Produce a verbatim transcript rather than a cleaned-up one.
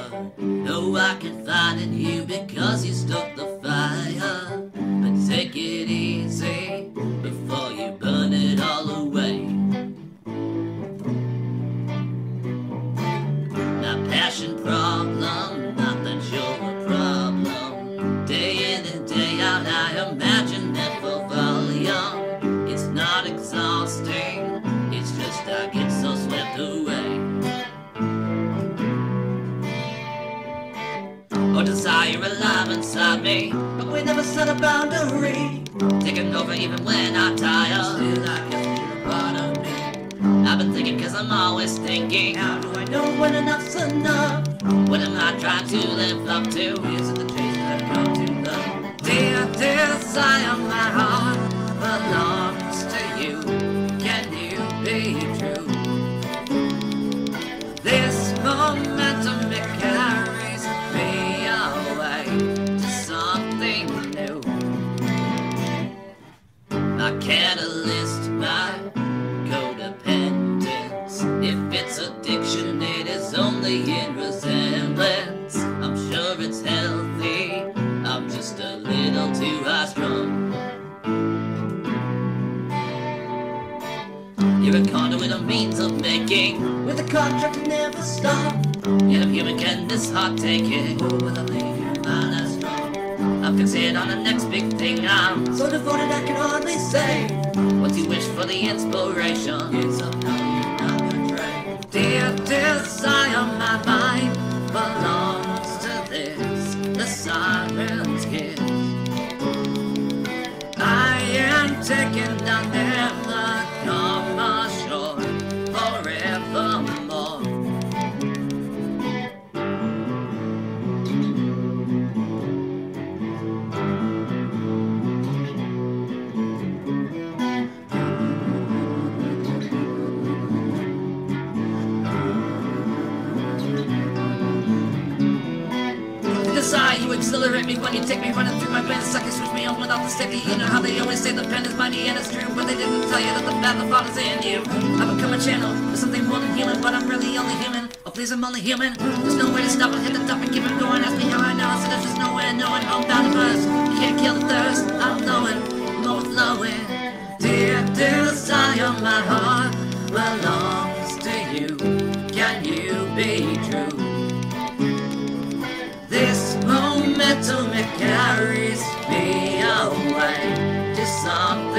No, I confide in you because you stoked the fire. But take it easy before you burn it all away. My passion problem, not that you're a problem. Day in and day out I imagine it for volume. It's not exhausting, it's just I get so swept away. Or desire alive inside me, but we never set a boundary. Taking over even when I'm tired, still I guess you're a part of me. I've been thinking cause I'm always thinking, how do I know when enough's enough? What am I trying to live up to? Is it the chase that I come to love? Dear desire, my heart belongs to you. Can you be true? This momentum, it carries me away to something new. My catalyst, my codependence. If it's addiction, it is only in resemblance. I'm sure it's healthy, I'm just a little too high-strung. You're a conduit, a means of making, with a contract to never stop. Yet I'm human, can this heart take it? Oh, will I leave you mine as strong? I'm fixated on the next big thing. I'm so devoted I can hardly say. Once you wish for the inspiration, it's somehow you're not betrayed. Dear desire, my mind belongs to this, the siren's kiss. I am taken down, never come ashore forevermore. Desire, you exhilarate me when you take me running through my veins. Like you switch me on without the sticky. You know how they always say the pen is mighty and it's true, but they didn't tell you that the battle thought is in you. I've become a channel for something more than human, but I'm really only human. Oh please, I'm only human. There's no way to stop and hit the top and keep it going. Ask me how I know, so there's just no way of knowing. I'm bound to burst, you can't kill the thirst. I'm flowing, I'm overflowing. Dear desire, my heart belongs to you. Can you be true? This momentum, it carries me away to some